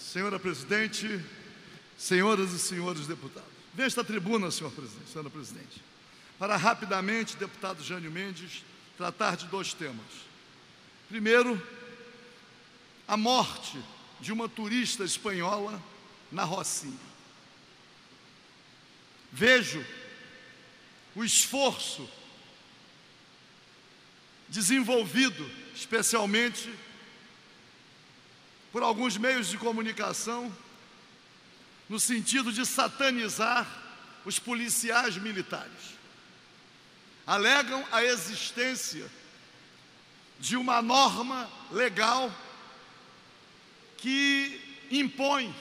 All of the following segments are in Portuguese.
Senhora Presidente, senhoras e senhores deputados. Venha esta tribuna, senhora Presidente, para rapidamente, deputado Jânio Mendes, tratar de dois temas. Primeiro, a morte de uma turista espanhola na Rocinha. Vejo o esforço desenvolvido, especialmente por alguns meios de comunicação, no sentido de satanizar os policiais militares. Alegam a existência de uma norma legal que impõe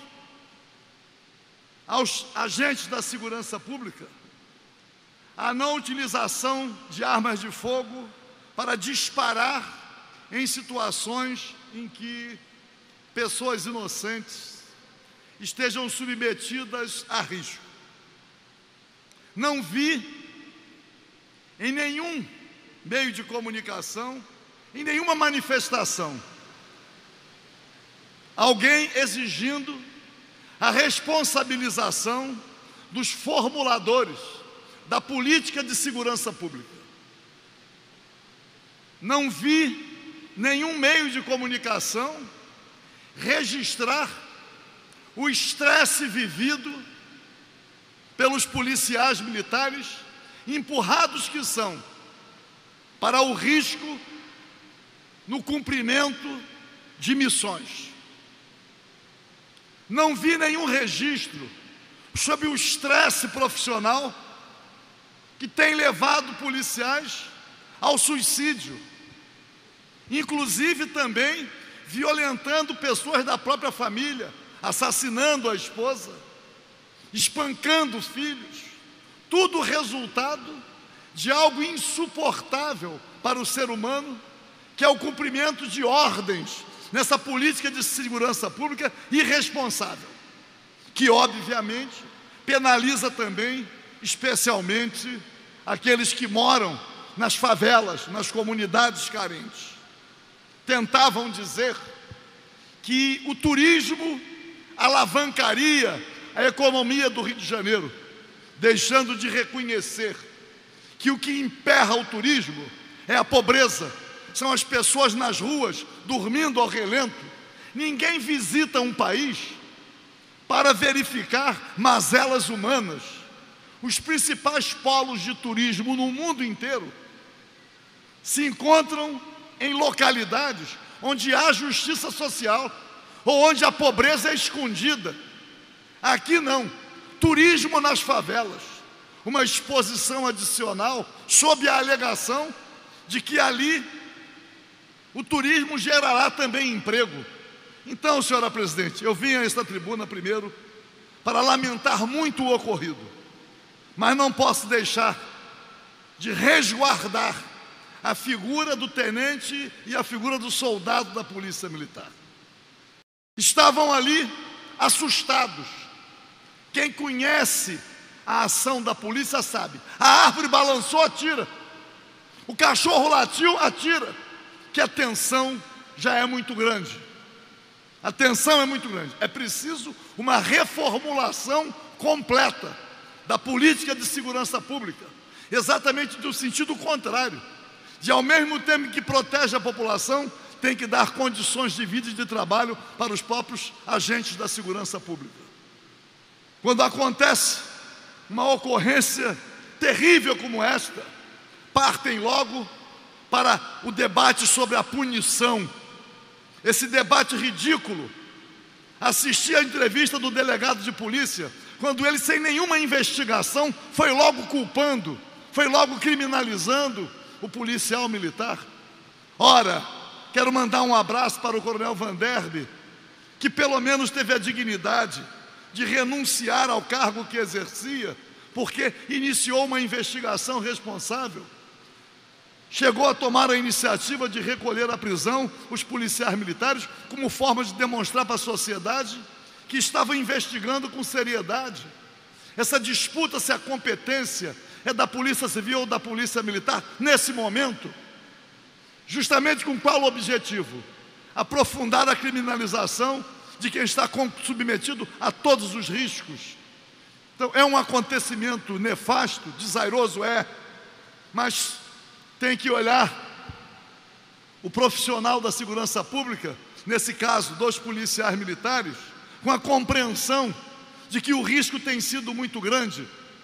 aos agentes da segurança pública a não utilização de armas de fogo para disparar em situações em que pessoas inocentes estejam submetidas a risco. Não vi em nenhum meio de comunicação, em nenhuma manifestação, alguém exigindo a responsabilização dos formuladores da política de segurança pública. Não vi nenhum meio de comunicação registrar o estresse vivido pelos policiais militares, empurrados que são para o risco no cumprimento de missões. Não vi nenhum registro sobre o estresse profissional que tem levado policiais ao suicídio, inclusive também violentando pessoas da própria família, assassinando a esposa, espancando filhos, tudo resultado de algo insuportável para o ser humano, que é o cumprimento de ordens nessa política de segurança pública irresponsável, que obviamente penaliza também, especialmente, aqueles que moram nas favelas, nas comunidades carentes. Tentavam dizer que o turismo alavancaria a economia do Rio de Janeiro, deixando de reconhecer que o que emperra o turismo é a pobreza, são as pessoas nas ruas, dormindo ao relento. Ninguém visita um país para verificar mazelas humanas. Os principais polos de turismo no mundo inteiro se encontram em localidades onde há justiça social ou onde a pobreza é escondida. Aqui não, turismo nas favelas, uma exposição adicional sob a alegação de que ali o turismo gerará também emprego. Então, senhora Presidente, eu vim a esta tribuna primeiro para lamentar muito o ocorrido, mas não posso deixar de resguardar a figura do tenente e a figura do soldado da Polícia Militar. Estavam ali assustados. Quem conhece a ação da polícia sabe. A árvore balançou, atira. O cachorro latiu, atira. Que a tensão já é muito grande. A tensão é muito grande. É preciso uma reformulação completa da política de segurança pública, exatamente no sentido contrário, de ao mesmo tempo que protege a população, tem que dar condições de vida e de trabalho para os próprios agentes da segurança pública. Quando acontece uma ocorrência terrível como esta, partem logo para o debate sobre a punição. Esse debate ridículo. Assisti à entrevista do delegado de polícia, quando ele, sem nenhuma investigação, foi logo culpando, foi logo criminalizando o policial militar. Ora, quero mandar um abraço para o coronel Van Derbe, que pelo menos teve a dignidade de renunciar ao cargo que exercia, porque iniciou uma investigação responsável. Chegou a tomar a iniciativa de recolher à prisão os policiais militares como forma de demonstrar para a sociedade que estavam investigando com seriedade. Essa disputa se a competência é da Polícia Civil ou da Polícia Militar, nesse momento, justamente com qual objetivo? Aprofundar a criminalização de quem está submetido a todos os riscos. Então, é um acontecimento nefasto, desairoso, mas tem que olhar o profissional da segurança pública, nesse caso, dos policiais militares, com a compreensão de que o risco tem sido muito grande.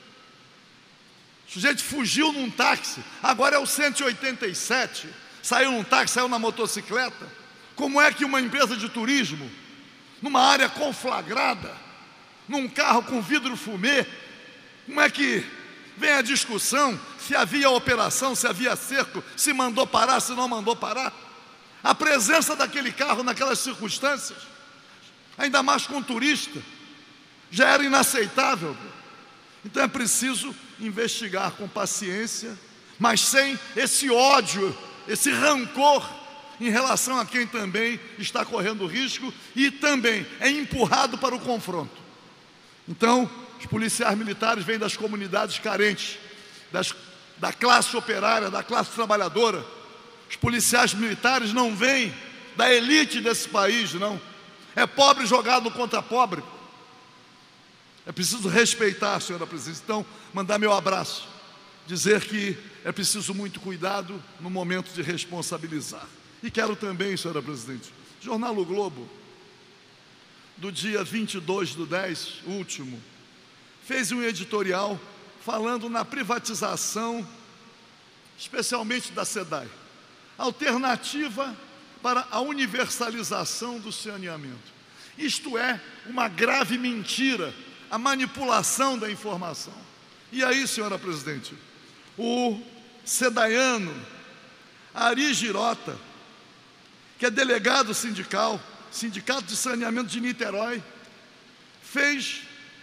O sujeito fugiu num táxi, agora é o 187, saiu num táxi, saiu na motocicleta. Como é que uma empresa de turismo, numa área conflagrada, num carro com vidro fumê, como é que vem a discussão se havia operação, se havia cerco, se mandou parar, se não mandou parar? A presença daquele carro naquelas circunstâncias, ainda mais com turista, já era inaceitável. Então é preciso investigar com paciência, mas sem esse ódio, esse rancor em relação a quem também está correndo risco e também é empurrado para o confronto. Então, os policiais militares vêm das comunidades carentes, da classe operária, da classe trabalhadora. Os policiais militares não vêm da elite desse país, não. É pobre jogado contra pobre. É preciso respeitar, senhora presidente. Então, mandar meu abraço, dizer que é preciso muito cuidado no momento de responsabilizar. E quero também, senhora presidente, jornal O Globo, do dia 22/10, último, fez um editorial falando na privatização, especialmente da SEDAI, alternativa para a universalização do saneamento. Isto é uma grave mentira, a manipulação da informação. E aí, senhora presidente, o sedaiano Ari Girota, que é delegado sindical, Sindicato de Saneamento de Niterói, fez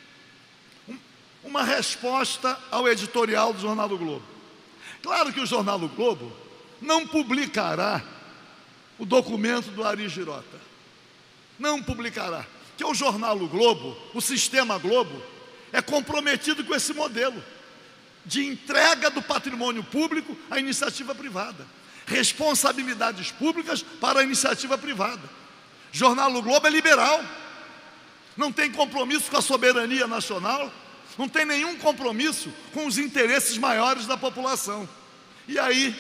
uma resposta ao editorial do Jornal do Globo. Claro que o Jornal do Globo não publicará o documento do Ari Girota. Não publicará. Que o Jornal do Globo, o Sistema Globo, é comprometido com esse modelo de entrega do patrimônio público à iniciativa privada. Responsabilidades públicas para a iniciativa privada. Jornal do Globo é liberal, não tem compromisso com a soberania nacional, não tem nenhum compromisso com os interesses maiores da população. E aí,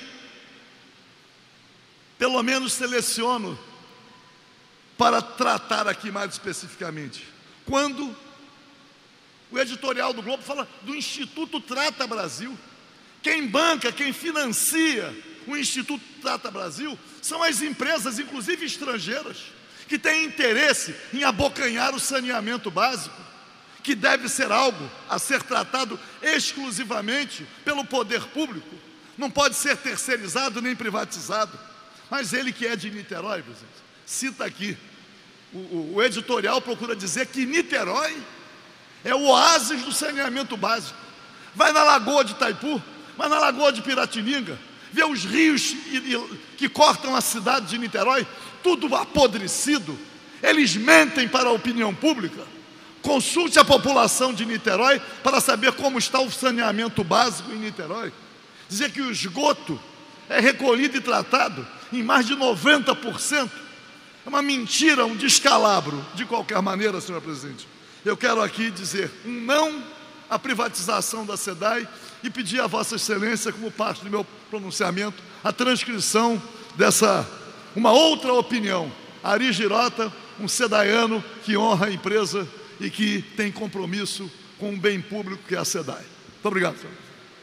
pelo menos seleciono para tratar aqui mais especificamente, quando o editorial do Globo fala do Instituto Trata Brasil. Quem banca, quem financia o Instituto Trata Brasil são as empresas, inclusive estrangeiras, que têm interesse em abocanhar o saneamento básico, que deve ser algo a ser tratado exclusivamente pelo poder público, não pode ser terceirizado nem privatizado. Mas ele, que é de Niterói, cita aqui, o editorial procura dizer que Niterói é o oásis do saneamento básico. Vai na Lagoa de Itaipu, vai na Lagoa de Piratininga, vê os rios que cortam a cidade de Niterói, tudo apodrecido. Eles mentem para a opinião pública. Consulte a população de Niterói para saber como está o saneamento básico em Niterói. Dizer que o esgoto é recolhido e tratado em mais de 90%. É uma mentira, um descalabro. De qualquer maneira, senhora presidente, eu quero aqui dizer um não à privatização da SEDAI e pedir a Vossa Excelência, como parte do meu pronunciamento, a transcrição dessa, uma outra opinião. Ari Girota, um sedaiano que honra a empresa e que tem compromisso com o bem público que é a SEDAI. Muito obrigado, senhor.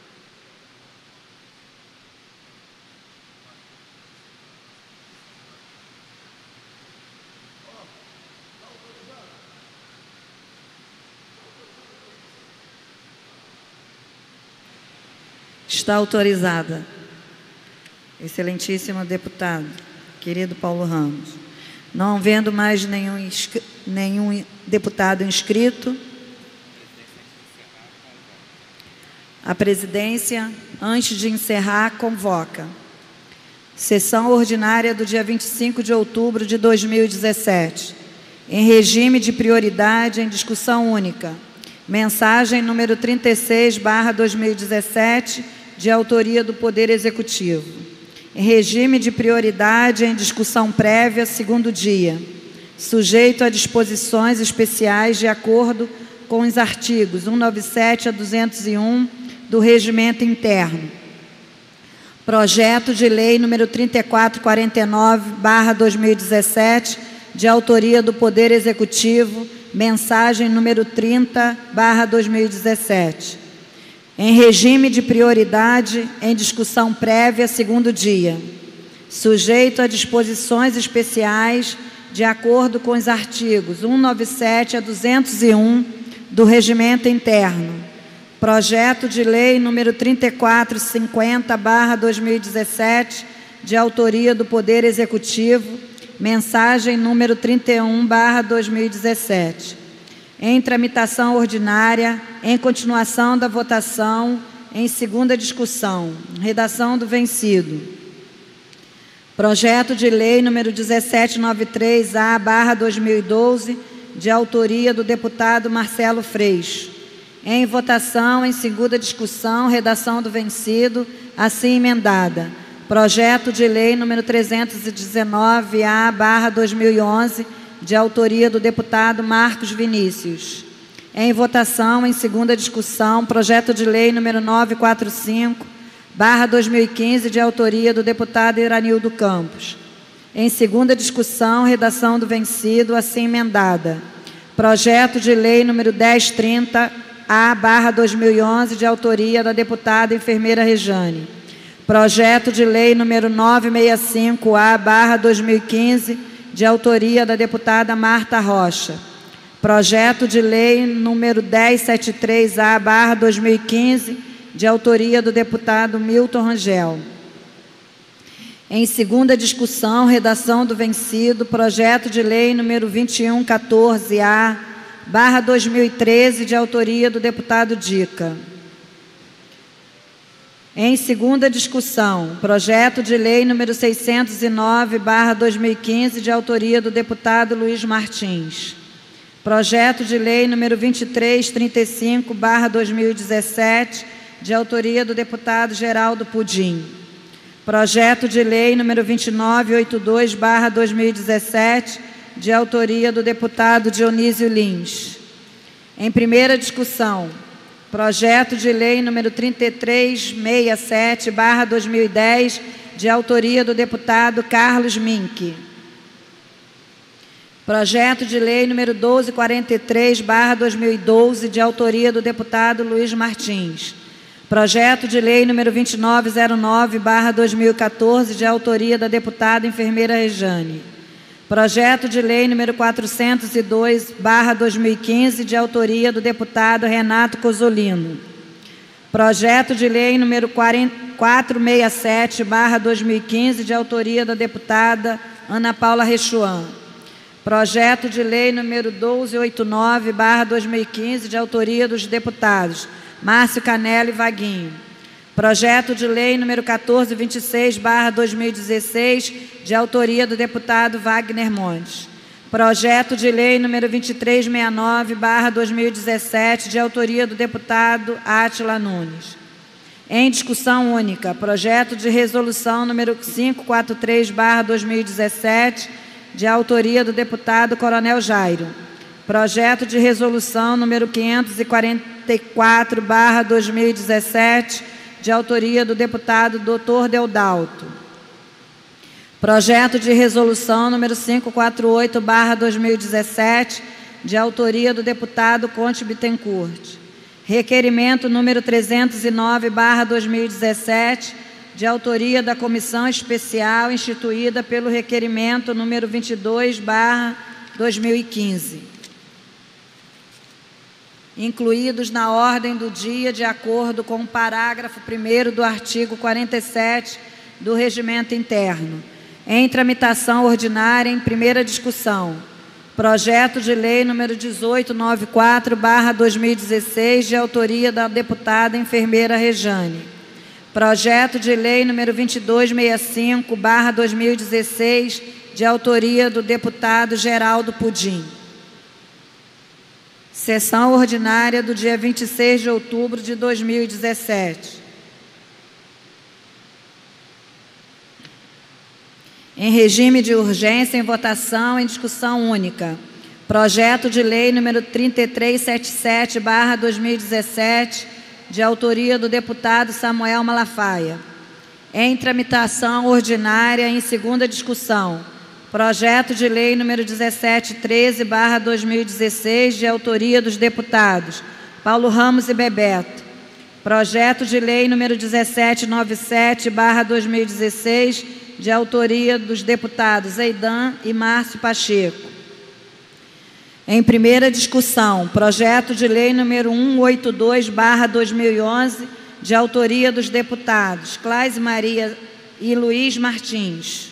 Está autorizada. Excelentíssimo deputado, querido Paulo Ramos. Não havendo mais nenhum deputado inscrito, a presidência, antes de encerrar, convoca sessão ordinária do dia 25 de outubro de 2017, em regime de prioridade em discussão única. Mensagem número 36/2017, de autoria do Poder Executivo. Em regime de prioridade em discussão prévia, segundo dia. sujeito a disposições especiais de acordo com os artigos 197 a 201 do Regimento Interno. Projeto de Lei número 3449/2017, de autoria do Poder Executivo, mensagem número 30/2017. Em regime de prioridade, em discussão prévia, segundo dia, sujeito a disposições especiais de acordo com os artigos 197 a 201 do Regimento Interno. Projeto de Lei número 3450/2017, de autoria do Poder Executivo, mensagem número 31/2017. Em tramitação ordinária, em continuação da votação, em segunda discussão. Redação do vencido. Projeto de Lei número 1793-A/2012, de autoria do deputado Marcelo Freixo. Em votação, em segunda discussão, redação do vencido, assim emendada. Projeto de Lei número 319-A/2011, de autoria do deputado Marcos Vinícius. Em votação, em segunda discussão, projeto de lei número 945/2015, de autoria do deputado Iranildo Campos. Em segunda discussão, redação do vencido, assim emendada. Projeto de lei número 1030-A/2011, de autoria da deputada enfermeira Rejane. Projeto de lei número 965-A/2015, de autoria da deputada Marta Rocha. Projeto de lei número 1073-A/2015, de autoria do deputado Milton Rangel. Em segunda discussão, redação do vencido, projeto de lei número 2114-A/2013, de autoria do deputado Dica. Em segunda discussão, projeto de lei número 609/2015, de autoria do deputado Luiz Martins. Projeto de lei número 2335/2017, de autoria do deputado Geraldo Pudim. Projeto de lei número 2982/2017, de autoria do deputado Dionísio Lins. Em primeira discussão, projeto de lei número 3367/2010, de autoria do deputado Carlos Mink. Projeto de lei número 1243/2012, de autoria do deputado Luiz Martins. Projeto de lei número 2909/2014, de autoria da deputada enfermeira Rejane. Projeto de lei número 402/2015, de autoria do deputado Renato Cozzolino. Projeto de lei número 467/2015, de autoria da deputada Ana Paula Rechuan. Projeto de lei número 1289/2015, de autoria dos deputados Márcio Canella e Vaguinho. Projeto de lei número 1426/2016, de autoria do deputado Wagner Montes. Projeto de lei número 2369/2017, de autoria do deputado Átila Nunes. Em discussão única, projeto de resolução número 543/2017, de autoria do deputado Coronel Jairo. Projeto de resolução número 544/2017, de autoria do deputado Dr. Deodalto. Projeto de resolução número 548/2017, de autoria do deputado Conte Bittencourt. Requerimento número 309/2017, de autoria da Comissão Especial instituída pelo requerimento número 22/2015. Incluídos na ordem do dia, de acordo com o parágrafo 1º do artigo 47 do Regimento Interno. Em tramitação ordinária, em primeira discussão, projeto de lei número 1894/2016, de autoria da deputada enfermeira Rejane. Projeto de lei número 2265/2016, de autoria do deputado Geraldo Pudim. Sessão ordinária do dia 26 de outubro de 2017. Em regime de urgência, em votação, em discussão única. Projeto de lei número 3377/2017, de autoria do deputado Samuel Malafaia. Em tramitação ordinária, em segunda discussão. Projeto de lei número 1713/2016, de autoria dos deputados Paulo Ramos e Bebeto. Projeto de lei número 1797/2016, de autoria dos deputados Eidan e Márcio Pacheco. Em primeira discussão, projeto de lei número 182/2011, de autoria dos deputados Cláudia Maria e Luiz Martins.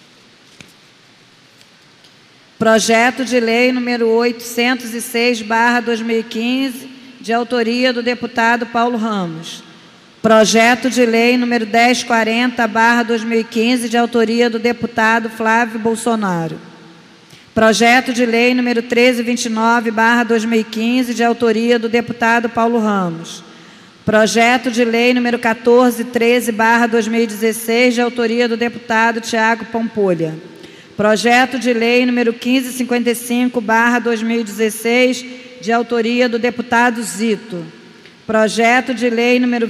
Projeto de lei número 806/2015, de autoria do deputado Paulo Ramos. Projeto de lei número 1040/2015, de autoria do deputado Flávio Bolsonaro. Projeto de lei número 1329/2015, de autoria do deputado Paulo Ramos. Projeto de lei número 1413/2016, de autoria do deputado Tiago Pampolha. Projeto de lei número 1555/2016, de autoria do deputado Zito. Projeto de lei número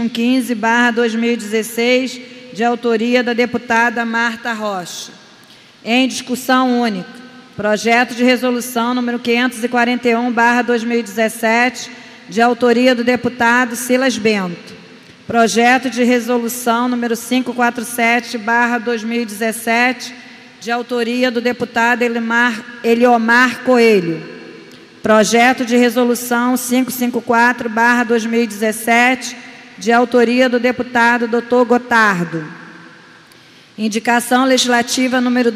2115/2016, de autoria da deputada Marta Rocha. Em discussão única. Projeto de resolução número 541/2017, de autoria do deputado Silas Bento. Projeto de resolução número 547/2017, de autoria do deputado Eliomar Coelho. Projeto de resolução 554/2017, de autoria do deputado Dr. Gotardo. Indicação legislativa número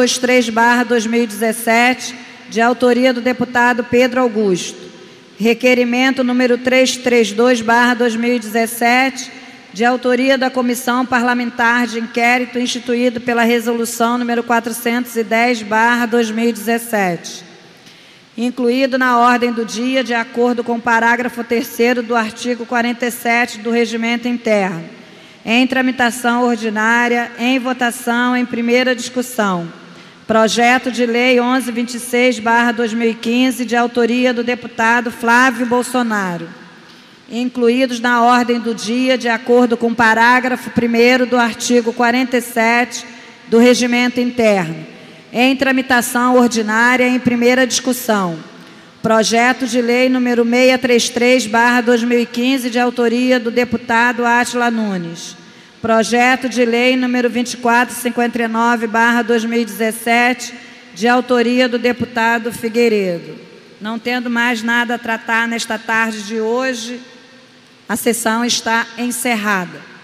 223/2017, de autoria do deputado Pedro Augusto. Requerimento número 332/2017, de autoria da Comissão Parlamentar de Inquérito instituído pela Resolução número 410/2017. Incluído na ordem do dia, de acordo com o parágrafo 3º do artigo 47 do Regimento Interno. Em tramitação ordinária, em votação, em primeira discussão. Projeto de lei 1126/2015, de autoria do deputado Flávio Bolsonaro. Incluídos na ordem do dia, de acordo com o parágrafo 1º do artigo 47 do Regimento Interno. Em tramitação ordinária, em primeira discussão. Projeto de lei número 633/2015, de autoria do deputado Átila Nunes. Projeto de lei número 2459/2017, de autoria do deputado Figueiredo. Não tendo mais nada a tratar nesta tarde de hoje, a sessão está encerrada.